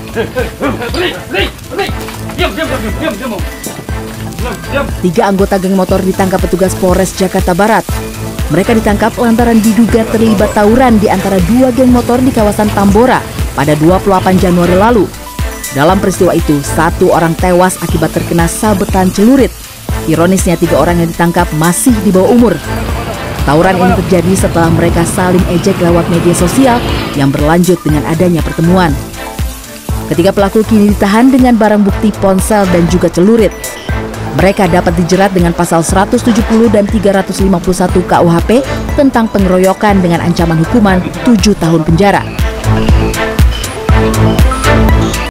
Tiga anggota geng motor ditangkap petugas Polres Jakarta Barat. Mereka ditangkap lantaran diduga terlibat tawuran di antara dua geng motor di kawasan Tambora pada 28 Januari lalu. Dalam peristiwa itu, satu orang tewas akibat terkena sabetan celurit. Ironisnya, tiga orang yang ditangkap masih di bawah umur. Tawuran ini terjadi setelah mereka saling ejek lewat media sosial yang berlanjut dengan adanya pertemuan. Ketiga pelaku kini ditahan dengan barang bukti ponsel dan juga celurit. Mereka dapat dijerat dengan pasal 170 dan 351 KUHP tentang pengeroyokan dengan ancaman hukuman 7 tahun penjara.